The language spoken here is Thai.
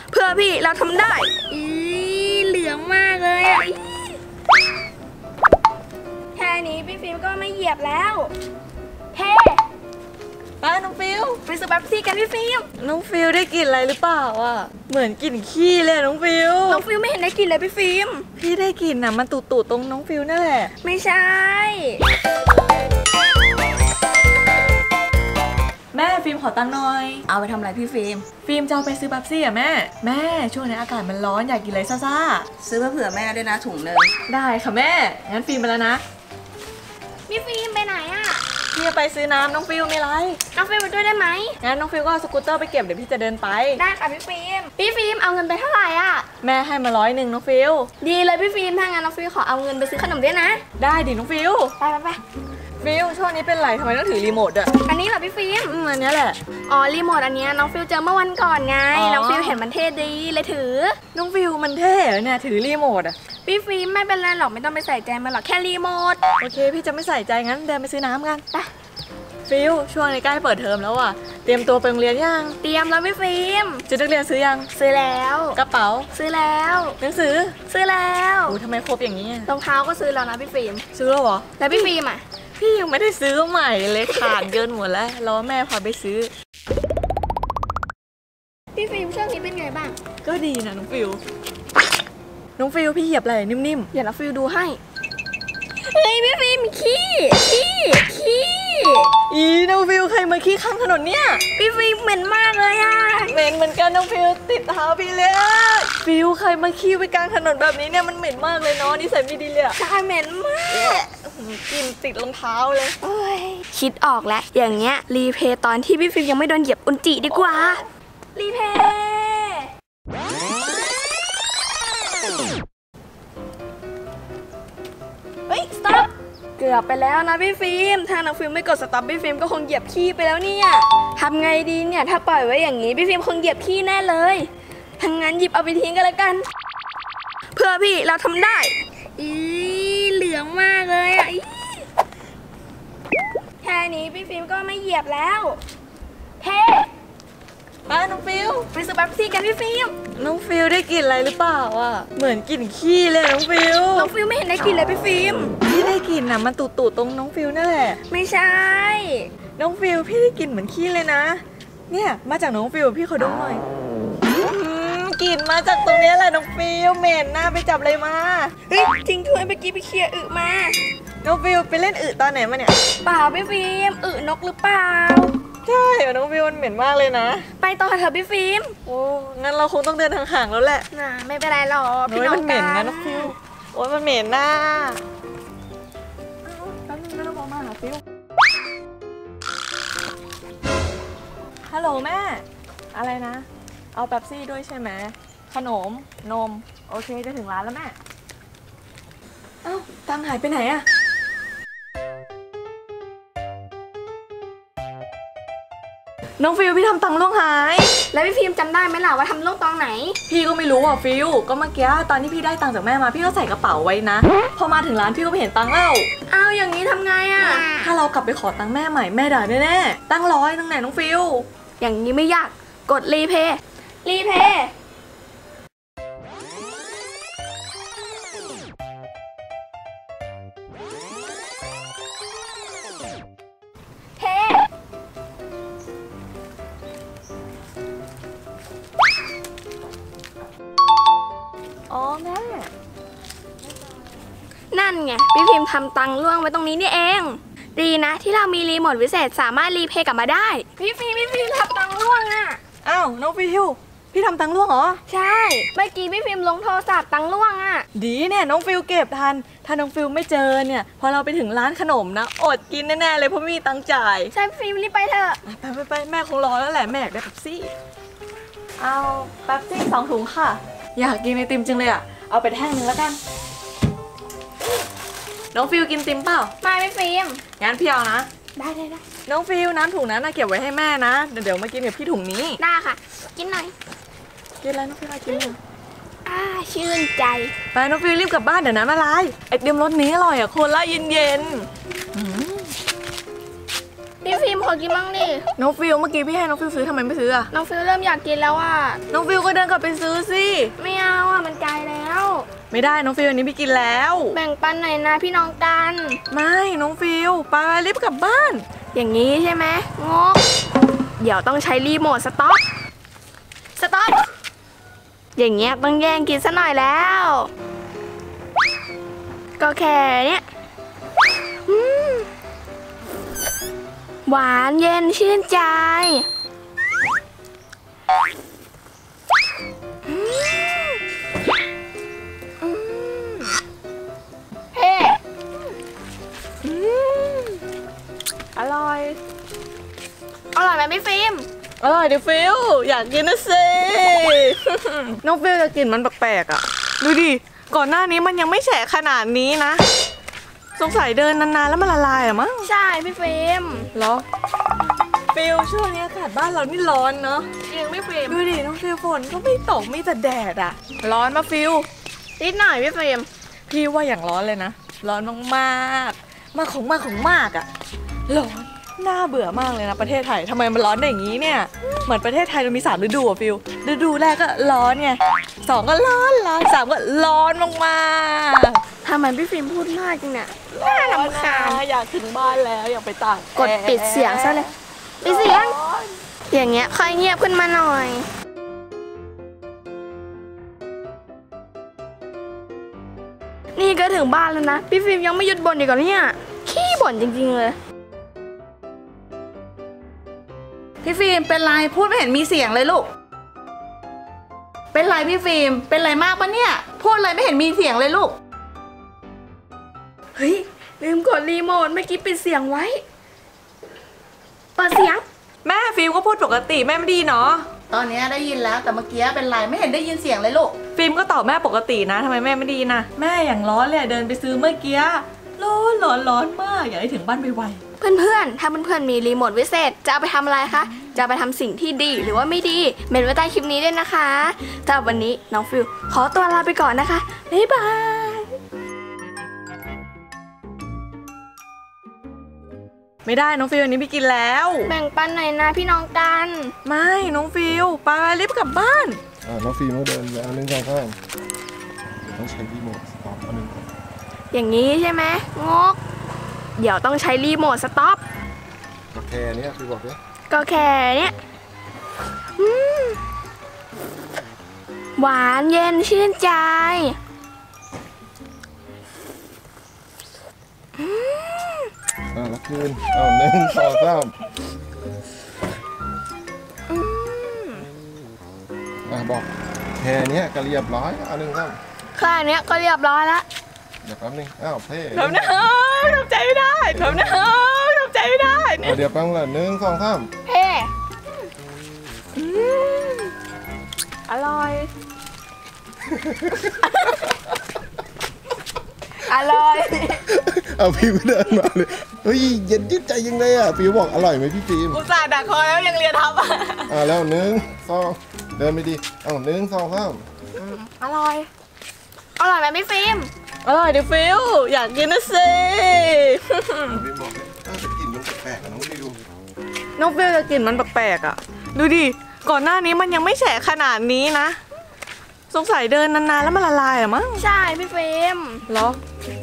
เพื่อพี่เราทำได้เหลืองมากเลยอ่ะแค่นี้พี่ฟิล์มก็ไม่เหยียบแล้วเฮ้ไปน้องฟิวไปซื้อเป๊ปซี่กันพี่ฟิล์มน้องฟิวได้กลิ่นอะไรหรือเปล่าอ่ะเหมือนกลิ่นขี้เลยน้องฟิวไม่เห็นได้กลิ่นเลยพี่ฟิล์มพี่ได้กลิ่นอ่ะมันตูดๆตรงน้องฟิวนั่นแหละไม่ใช่แม่ฟิล์มขอตังค์หน่อยเอาไปทำอะไรพี่ฟิล์มจะเอาไปซื้อเป๊ปซี่อ่ะแม่ช่วงนี้อากาศมันร้อนอยากกินอะไรซ่าซื้อเผื่อแม่ด้วยนะถุงนึงได้ค่ะแม่งั้นฟิล์มไปแล้วนะพี่ฟิล์มไปไหนอ่ะพี่จะไปซื้อน้ำน้องฟิล์มไม่ไรน้องฟิล์มไปด้วยได้ไหมงั้นน้องฟิล์มก็เอาสกูตเตอร์ไปเก็บเดี๋ยวพี่จะเดินไปได้ค่ะพี่ฟิล์มเอาเงินไปเท่าไหร่อ่ะแม่ให้มา100น้องฟิล์มดีเลยพี่ฟิล์มถ้างั้นน้องฟิล์มขอเอาเงินไปซื้อขนมด้วยนะได้ดิน้องฟิล์มไปฟิล์มช่วงนี้เป็นไรทำไมต้องถือรีโมทอ่ะอันนี้เหรอพี่ฟิล์มอันนี้แหละอ๋อรีโมทอันนี้น้องฟิล์มเจอเมื่อวันก่อนไงน้องฟิล์มเห็นมันเท่ดีเลยถือน้องฟิล์มมันเท่เนี่ยถือรีโมทอ่ะพี่ฟิล์มไม่เป็นไรหรอกไม่ต้องไปใส่ใจมันหรอกแค่รีโมทโอเคพี่จะไม่ใส่ใจงั้นเดินไปซื้อน้ำกันไปฟิล์มช่วงนี้ใกล้เปิดเทอมแล้วอ่ะเตรียมตัวไปโรงเรียนยังเตรียมแล้วพี่ฟิล์มชุดนักเรียนซื้อยังซื้อแล้วกระเป๋าซื้อแล้วหนังสือซื้อแล้วทำไมครบอย่างนี้รองเท้าก็ซื้อแล้วนะพี่ฟิล์มซื้อแล้วเหรอแล้วพี่ฟิล์มอ่ะพี่ยังไม่ได้ซื้อใหม่เลยขาดเกินหมดแล้วรอแม่พาไปซื้อพี่ฟิล์มช่วงนี้เป็นไงบ้างก็ดีนะน้องฟิล์มพี่เหยียบอะไรนิ่มๆเดี๋ยวน้องฟิล์มดูให้เฮ้ยพี่ฟิล์มขี้น้องฟิล์มใครมาขี้ข้างถนนเนี่ยพี่ฟิล์มเหม็นมากเลยอ่ะเหม็นเหมือนกันน้องฟิล์มติดเท้าพี่เลยฟิล์มใครมาขี้ไปกลางถนนแบบนี้เนี่ยมันเหม็นมากเลยเนาะนิสัยไม่ดีเลยใช่เหม็นมากกินติดรองเท้าเลยคิดออกแล้วอย่างเงี้ยรีเพย์ตอนที่พี่ฟิล์มยังไม่โดนเหยียบอุนจิดีกว่ารีเพย์เฮ้ยสต็อปเกือบไปแล้วนะพี่ฟิล์มถ้าน้องฟิล์มไม่กดสต็อปพี่ฟิล์มก็คงเหยียบขี้ไปแล้วเนี่ยทำไงดีเนี่ยถ้าปล่อยไว้อย่างนี้พี่ฟิล์มคงเหยียบขี้แน่เลยทั้งนั้นหยิบเอาไปทิ้งกันแล้วกันเพื่อพี่เราทำได้เหลืองมากเลยอ่ะแค่นี้พี่ฟิล์มก็ไม่เหยียบแล้วเฮ้ไปน้องฟิล์มไปซื้อเป๊ปซี่กันพี่ฟิล์มน้องฟิล์มได้กลิ่นอะไรหรือเปล่าอ่ะเหมือนกลิ่นขี้เลยน้องฟิล์มไม่เห็นได้กลิ่นเลยพี่ฟิล์มพี่ได้กลิ่นอ่ะมันตูดๆตรงน้องฟิล์มนั่นแหละไม่ใช่น้องฟิล์มพี่ได้กลิ่นเหมือนขี้เลยนะเนี่ยมาจากน้องฟิล์มพี่ขอดมหน่อยกลิ่นมาจากตรงนี้แหละน้องฟิล์มเหม็นหน้าไปจับอะไรมาเฮ้ยจริงด้วยเมื่อกี้ไปเคลียร์อึมาน้องฟิล์มไปเล่นอึตอนไหนมาเนี่ยเปล่าพี่ฟิล์มอึนกหรือเปล่าใช่น้องฟิล์มมันเหม็นมากเลยนะไปต่อเถอะพี่ฟิล์มโอ้งั้นเราคงต้องเดินห่างๆแล้วแหละน่ะไม่เป็นไรหรอกพี่น้องกันมันเหม็นนะน้องฟิล์มโอ้ยมันเหม็นน่ะแป๊บนึงนะเราบอกมาหาฟิล์มฮัลโหลแม่อะไรนะเอาเป๊ปซี่ด้วยใช่ไหมขนมนมโอเคจะถึงร้านแล้วแม่เอ้าตังหายไปไหนอะน้องฟิลพี่ทำตังค์ล่วงหายแล้วพี่ฟิล์มจำได้ไหมล่ะว่าทำล่วงตอนไหนพี่ก็ไม่รู้อ่ะฟิลก็เมื่อกี้ตอนที่พี่ได้ตังค์จากแม่มาพี่ก็ใส่กระเป๋าไว้นะพอมาถึงร้านพี่ก็ไม่เห็นตังค์แล้วอ้าวอย่างนี้ทำไงอ่ะถ้าเรากลับไปขอตังค์แม่ใหม่แม่ด่าแน่ๆตั้ง100ตั้งไหนน้องฟิลอย่างนี้ไม่ยากกดรีเพย์อ๋อแม่นั่นไงพี่พิมพ์ทำตังค์ล่วงไว้ตรงนี้นี่เองดีนะที่เรามีรีโมทวิเศษสามารถรีเพย์กลับมาได้พี่พิมพ์ทำตังค์ล่วงอ่ะอ้าวน้องฟิวพี่ทำตังค์ล่วงเหรอใช่เมื่อกี้พี่พิมพ์ลงโทรศัพท์ตังค์ล่วงอ่ะดีเนี่ยน้องฟิวเก็บทันถ้าน้องฟิวไม่เจอเนี่ยพอเราไปถึงร้านขนมนะอดกินแน่ๆเลยเพราะไม่มีตังค์จ่ายใช่พี่พิมพ์รีบไปเถอะไปแม่คงรอแล้วแหละแม่อยากได้เป๊ปซี่เอาเป๊ปซี่2 ถุงค่ะอยากกินไอติมจังเลยอ่ะเอาไปแท่งนึงแล้วกันน้องฟิวกินติมเปล่าไม่ฟิล์มงั้นพี่เอานะได้น้องฟิวน้ำถุงนั้นนะเก็บไว้ให้แม่นะเดี๋ยวมากินกับพี่ถุงนี้ได้ค่ะกินหน่อยกินอะไรน้องฟิวกินหน่อยชื่นใจไปน้องฟิวรีบกลับบ้านเดี๋ยวน้ำละลายไอติมรสนี้อร่อยอ่ะโคลาเย็นพี่พี่ฟิล์มขอกินบ้างดิน้องฟิลเมื่อกี้พี่ให้น้องฟิลซื้อทำไมไม่ซื้ออะน้องฟิลเริ่มอยากกินแล้วอ่ะน้องฟิลก็เดินกลับไปซื้อสิไม่เอาอ่ะมันไกลแล้วไม่ได้น้องฟิลอันนี้พี่กินแล้วแบ่งปันหน่อยนะพี่น้องกันไม่น้องฟิลไปรีบกลับบ้านอย่างนี้ใช่ไหมงกเดี๋ยวต้องใช้รีโมทสต็อปอย่างเงี้ยต้องแย่งกินซะหน่อยแล้ว ก็แค่เนี้ยหวานเย็นชื่นใจเฮ้อร่อยอร่อยไหมพี่ฟิล์มอร่อยดิฟิลอยากกินนะสิ น้องฟิลจะกินมันแปลกๆอ่ะดูดิก่อนหน้านี้มันยังไม่แฉะขนาดนี้นะสงสัยเดินนานๆแล้วมันละลายอะมั้งใช่พี่ฟิล์มเหรอฟิลช่วงนี้อากาศบ้านเรานี่ร้อนเนาะจริงพี่ฟิล์มดูดิน้องฟิลฝนก็ไม่ตกมีแต่แดดอะร้อนมาฟิลนิดหน่อยพี่ฟิล์มพี่ว่าอย่างร้อนเลยนะร้อนมากๆมากของมากอะร้อนน่าเบื่อมากเลยนะประเทศไทยทำไมมันร้อนอย่างนี้เนี่ยเหมือนประเทศไทยเรามี3ฤดูอะฟิลฤดูแรกก็ร้อนไง2ก็ร้อน3ก็ร้อนมากๆทำไมพี่ฟิล์มพูดมากจังเนี่ยน่ารำคาญอยากถึงบ้านแล้วอยากไปตากกดปิดเสียงซะเลยปิดเสียง อย่างเงี้ยค่อยเงียบขึ้นมาหน่อย นี่ก็ถึงบ้านแล้วนะ พี่ฟิล์มยังไม่หยุดบ่นอีกเหรอเนี่ยขี้บ่นจริงๆเลยพี่ฟิล์มเป็นไรพูดไม่เห็นมีเสียงเลยลูก เป็นไรพี่ฟิล์มเป็นไรมากปะเนี่ยพูดเลยไม่เห็นมีเสียงเลยลูกเฮ้ยลืมกดรีโมทเมื่อกี้ปิดเสียงไว้เปิดเสียงแม่ฟิล์มก็พูดปกติแม่ไม่ดีเนาะตอนนี้ได้ยินแล้วแต่เมื่อกี้เป็นไรไม่เห็นได้ยินเสียงเลยลูกฟิล์มก็ตอบแม่ปกตินะทำไมแม่ไม่ดีนะแม่อย่างร้อนเลยเดินไปซื้อเมื่อกี้ร้อนมากอยากให้ถึงบ้านไวเพื่อนๆ ถ้าเพื่อนๆ มีรีโมทวิเศษ จะเอาไปทำอะไรคะ จะเอาไปทำสิ่งที่ดีหรือว่าไม่ดี เมนไว้ใต้คลิปนี้ด้วยนะคะสำหรับวันนี้น้องฟิลขอตัวลาไปก่อนนะคะ บ๊ายบายๆไม่ได้น้องฟิล์มอันนี้พี่กินแล้วแบ่งปันหน่อยนะพี่น้องกันไม่น้องฟิล์มไปรีบกลับบ้านน้องฟิล์มก็เดินแล้วนึงข้างต้องใช้รีโมทสต็อปอันนึงก่อนอย่างนี้ใช่ไหมงกเดี๋ยวต้องใช้รีโมทสต็อปกาแฟเนี่ยคือบอกเลยก็แค่เนี้ยหวานเย็นชื่นใจแล้วคืน1 2 3บอกแค่เนี้ยก็เรียบร้อยอันนึงครับแค่เนี้ยก็เรียบร้อยแล้วเดี๋ยวแป๊บนึงเพ่ทำนะทำใจไม่ได้ทำนะทำใจไม่ได้เดี๋ยวแป๊บนึง1 2 3 เฮ้อร่อยอร่อยฟิล์มก็เดินมาเลยเฮ้ยเย็นยืดใจยังไงฟิล์มบอกอร่อยไหมพี่ฟิล์มอุตส่าห์ดักคอแล้วยังเรียนทับแล้ว1 2เดินไปดิ1 2 3 อร่อย อร่อยไหมพี่ฟิล์มอร่อยดิฟิลอยากกินนะสิฟิล์มบอกเลยจะกินมันแปลกๆน้องฟิล์มน้องฟิลจะกินมันแปลกๆอ่ะดูดิก่อนหน้านี้มันยังไม่แฉะขนาดนี้นะสงสัยเดินนานๆแล้วมันละลายอะมั้งใช่พี่ฟิล์มเหรอ